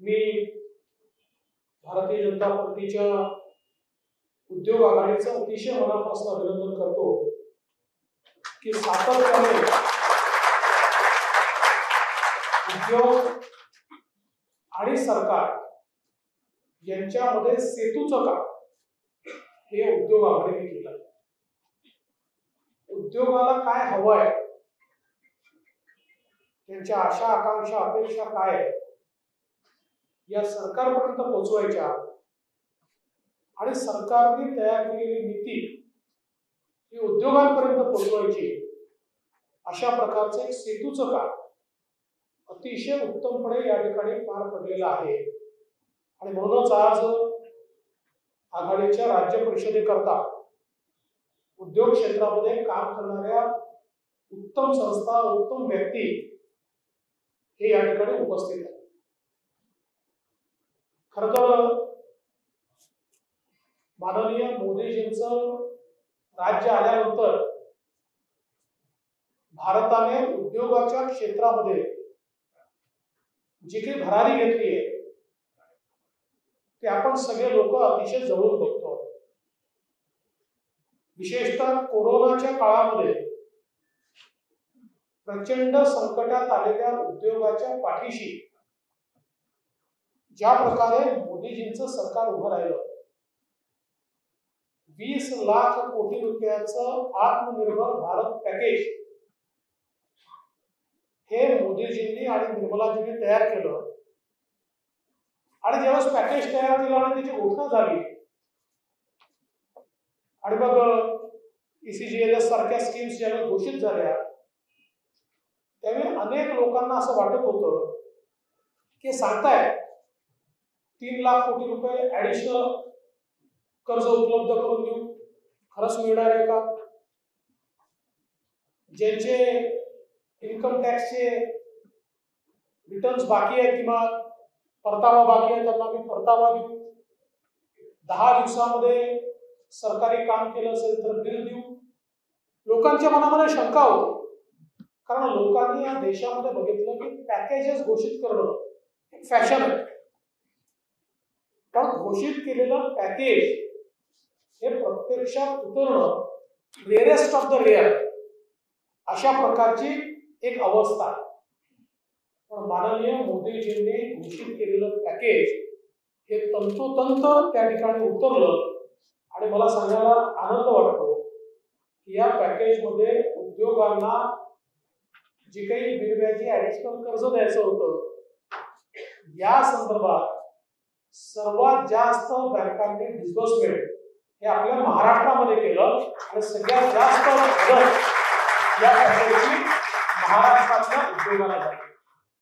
मी भारतीय जनता पार्टीच्या उद्योग आघाडीचं अतिशय मनापासून अभिनंदन करतो की सातत्याने उद्योग आणि सरकार यांच्यामध्ये सेतूचं काम हे उद्योग आघाडीने केलं. उद्योगाला काय हवंय, त्यांच्या आशा आकांक्षा अपेक्षा काय या सरकारपर्यंत पोहोचवायच्या आणि सरकारने तयार केलेली नीती ही उद्योगांपर्यंत पोहोचवायची अशा प्रकारचं एक सेतूचं काम अतिशय उत्तमपणे या ठिकाणी पार पडलेलं आहे. आणि म्हणूनच आज आघाडीच्या राज्य परिषदेकरता उद्योग क्षेत्रामध्ये काम करणाऱ्या उत्तम संस्था उत्तम व्यक्ती हे या ठिकाणी उपस्थित आहेत. खरं तर माननीय मोदीजींचं राज्य आल्यानंतर भारताने उद्योगाच्या क्षेत्रामध्ये जी काही भरारी घेतली आहे ते आपण सगळे लोक अतिशय जवळून बघतो. विशेषतः कोरोनाच्या काळामध्ये प्रचंड संकटात आलेल्या उद्योगाच्या पाठीशी ज्या प्रकारे मोदीजींचं सरकार उभं राहिलं, 20 लाख कोटी रुपयाचं आत्मनिर्भर भारत पॅकेज हे मोदीजींनी आणि निर्मलाजींनी तयार केलं. आणि ज्यावेळेस पॅकेज तयार केलं आणि त्याची घोषणा झाली आणि मग ECGLS सारख्या स्कीम्स ज्यावेळेस घोषित झाल्या त्यावेळी अनेक लोकांना असं वाटत होतं की सांगताय 3 लाख कोटी रुपये ऍडिशनल कर्ज उपलब्ध करून देऊ, खरंच मिळणार आहे का? ज्यांचे इन्कम टॅक्सचे रिटर्न्स बाकी आहेत किंवा परतावा बाकी आहे त्यांना मी परतावा देऊ, 10 दिवसामध्ये सरकारी काम केलं असेल तर बिल देऊ. लोकांच्या मनामध्ये शंका होती, कारण लोकांनी या देशामध्ये बघितलं की पॅकेजेस घोषित करणं एक फॅशन आहे. पण घोषित केलेलं पॅकेज हे प्रत्यक्षात उतरणं रेअरेस्ट ऑफ द रेअर अशा प्रकारची एक अवस्था. पण माननीय मोदीजींनी घोषित केलेलं पॅकेज हे तंतोतंत त्या ठिकाणी उतरलं. आणि मला सांगायला आनंद वाटतो की या पॅकेजमध्ये उद्योगांना जी काही बिनव्याजी ऍडिशनल कर्ज द्यायचं होतं या संदर्भात सर्वात जास्त बँकांनी डिस्बर्समेंट हे आपल्या महाराष्ट्रामध्ये केलं आणि सगळ्यात जास्त मदत या पॅकेजची महाराष्ट्रातल्या उद्योगाला झाली.